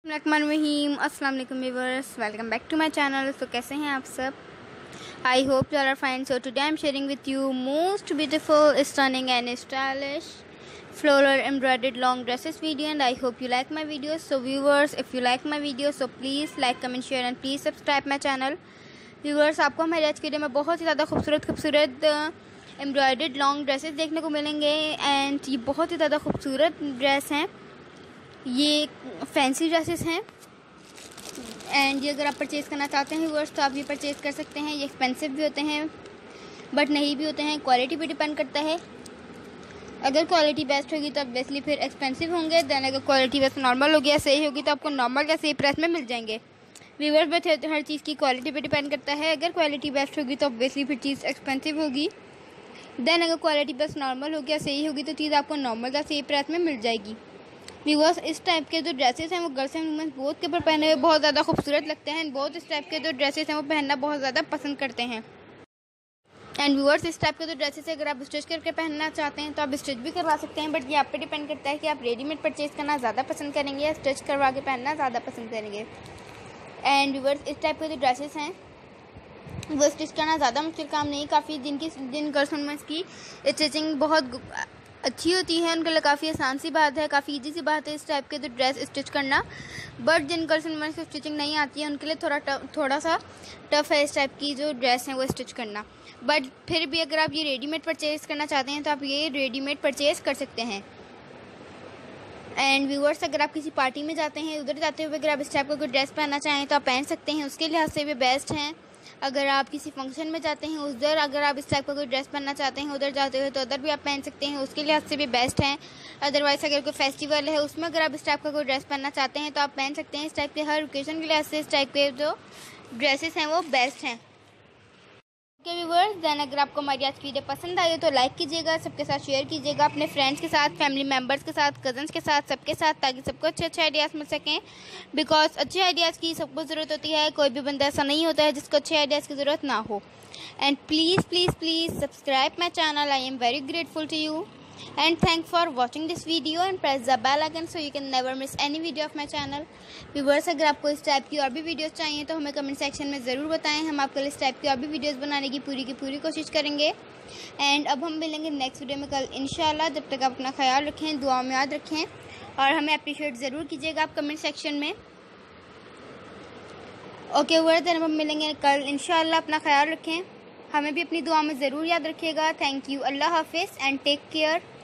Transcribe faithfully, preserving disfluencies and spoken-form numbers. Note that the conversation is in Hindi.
रहीम अस्सलाम वालेकुम viewers, welcome back to my channel. तो कैसे हैं आप सब? I hope you are fine. So today I am sharing with you most beautiful stunning and stylish floral embroidered long dresses video, and I hope you like my videos. So viewers, if you like my videos, so please like, comment, share and please subscribe my channel. Viewers, आपको हमारे आज के वीडियो में बहुत ही ज़्यादा खूबसूरत खूबसूरत एम्ब्रॉयडर्ड लॉन्ग ड्रेसेस देखने को मिलेंगे। एंड ये बहुत ही ज़्यादा खूबसूरत ड्रेस हैं, ये फैंसी ड्रेसेस हैं। एंड ये अगर आप परचेज़ करना चाहते हैं व्यूअर्स, तो आप ये परचेज़ कर सकते हैं। ये एक्सपेंसिव भी होते हैं बट नहीं भी होते हैं, क्वालिटी पे डिपेंड करता है। अगर क्वालिटी बेस्ट होगी तो ऑब्वियसली फिर एक्सपेंसिव होंगे। दैन अगर क्वालिटी बेस्ट नॉर्मल होगी या सही होगी तो आपको नॉर्मल या सही प्राइस में मिल जाएंगे। व्यूअर्स, बट हर चीज़ की क्वालिटी पे डिपेंड करता है। अगर क्वालिटी बेस्ट होगी तो ऑब्वियसली फिर चीज़ एक्सपेंसिव होगी। दैन अगर क्वालिटी बेस्ट नॉर्मल होगी या सही होगी तो चीज़ आपको नॉर्मल या सही प्राइस में मिल जाएगी। व्यूअर्स, इस टाइप के जो ड्रेसेस हैं वो गर्ल्स एंड वुमेन्स बोथ के ऊपर पहने हुए बहुत ज़्यादा खूबसूरत लगते हैं। बहुत इस टाइप के जो ड्रेसेस हैं वो पहनना बहुत ज़्यादा पसंद करते हैं। एंड व्यूअर्स, इस टाइप के जो ड्रेसेस अगर आप स्टिच करके पहनना चाहते हैं तो आप स्टिच भी करवा सकते हैं, बट ये आप पे डिपेंड करता है कि आप रेडीमेड परचेज़ करना ज़्यादा पसंद करेंगे या स्टिच करवा के पहनना ज़्यादा पसंद करेंगे। एंड व्यूअर्स, इस टाइप के जो ड्रेसेस हैं वो स्टिच करना ज़्यादा मुश्किल काम नहीं। काफ़ी जिनकी जिन गर्ल्स वुमेन्स की स्टिचिंग बहुत अच्छी होती है उनके लिए काफ़ी आसान सी बात है, काफ़ी इजी सी बात है इस टाइप के जो ड्रेस स्टिच करना। बट जिन गर्ल्स वुमेन्स की स्टिचिंग नहीं आती है उनके लिए थोड़ा टफ थोड़ा सा टफ है इस टाइप की जो ड्रेस हैं वो स्टिच करना। बट फिर भी अगर आप ये रेडीमेड परचेज़ करना चाहते हैं तो आप ये रेडीमेड परचेज़ कर सकते हैं। एंड व्यूअर्स, अगर आप किसी पार्टी में जाते हैं, उधर जाते हुए अगर आप इस टाइप का कोई ड्रेस पहनना चाहें तो आप पहन सकते हैं, उसके लिहाज से भी बेस्ट हैं। अगर आप किसी फंक्शन में जाते हैं उधर अगर आप इस टाइप का कोई ड्रेस पहनना चाहते हैं उधर जाते हुए तो उधर भी आप पहन सकते हैं, उसके लिहाज से भी बेस्ट हैं। अदरवाइज़ अगर कोई फेस्टिवल है उसमें अगर आप इस टाइप का कोई ड्रेस पहनना चाहते हैं तो आप पहन सकते हैं। इस टाइप के हर ओकेजन के लिहाज से इस टाइप के जो ड्रेसेस हैं वो बेस्ट हैं। ओके व्यूअर्स, दैन अगर आपको हमारी आज की वीडियो पसंद आई हो तो लाइक कीजिएगा, सबके साथ शेयर कीजिएगा, अपने फ्रेंड्स के साथ, फैमिली मेम्बर्स के साथ, कजन्स के साथ, सबके साथ, ताकि सबको अच्छे अच्छे आइडियाज़ मिल सकें। बिकॉज अच्छे आइडियाज़ की सबको ज़रूरत होती है, कोई भी बंदा ऐसा नहीं होता है जिसको अच्छे आइडियाज़ की ज़रूरत ना हो। And please please please subscribe my channel, I am very grateful to you and thanks for watching this video and press the bell icon so you can never miss any video of my channel. Viewers, अगर आपको इस टाइप की और भी वीडियोस चाहिए तो हमें कमेंट सेक्शन में ज़रूर बताएं, हम आपके लिए इस टाइप की और भी वीडियोस बनाने की पूरी की पूरी कोशिश करेंगे। एंड अब हम मिलेंगे नेक्स्ट वीडियो में कल इंशाल्लाह। जब तक आप अपना ख्याल रखें, दुआ में याद रखें और हमें अप्रिशिएट ज़रूर कीजिएगा आप कमेंट सेक्शन में। ओके व्यूअर्स, देन हम मिलेंगे कल इंशाल्लाह। अपना ख्याल रखें, हमें भी अपनी दुआ में ज़रूर याद रखिएगा। थैंक यू, अल्लाह हाफिज़ एंड टेक केयर।